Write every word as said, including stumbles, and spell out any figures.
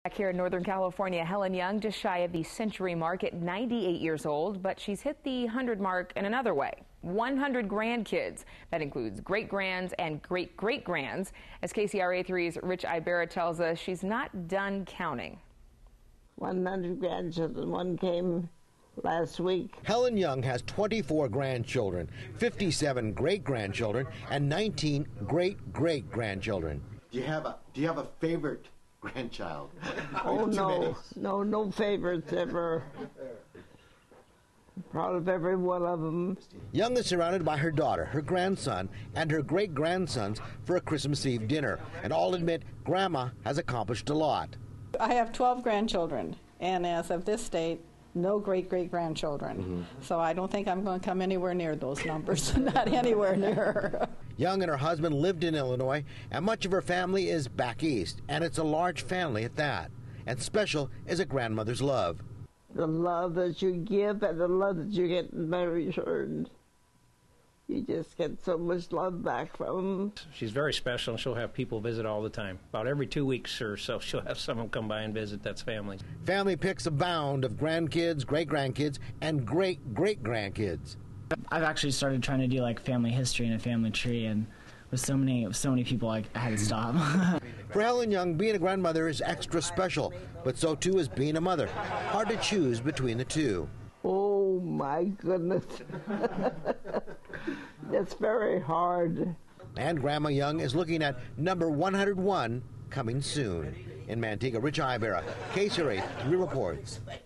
Back here in Northern California, Helen Young just shy of the century mark at ninety-eight years old, but she's hit the one hundred mark in another way. one hundred grandkids. That includes great-grands and great-great-grands. As K C R A three's Rich Ibarra tells us, she's not done counting. one hundred grandchildren. One came last week. Helen Young has twenty-four grandchildren, fifty-seven great-grandchildren, and nineteen great-great-grandchildren. Do you have a Do you have a favorite grandchild? Oh no, no, no favorites ever. Proud of every one of them. Young is surrounded by her daughter, her grandson, and her great-grandsons for a Christmas Eve dinner, and all admit Grandma has accomplished a lot. I have twelve grandchildren, and as of this date, no great-great-grandchildren. Mm-hmm. So I don't think I'm going to come anywhere near those numbers, not anywhere near. Young and her husband lived in Illinois, and much of her family is back east, and it's a large family at that. And special is a grandmother's love. The love that you give and the love that you get in return. You just get so much love back from them. She's very special, and she'll have people visit all the time. About every two weeks or so, she'll have someone come by and visit. That's family. Family pics abound of grandkids, great-grandkids, and great-great-grandkids. I've actually started trying to do like family history and a family tree, and with so many, so many people, I, I had to stop. For Helen Young, being a grandmother is extra special, but so too is being a mother. Hard to choose between the two. Oh my goodness. That's very hard. And Grandma Young is looking at number one hundred one coming soon. In Manteca, Rich Ibarra, K C R A three reports.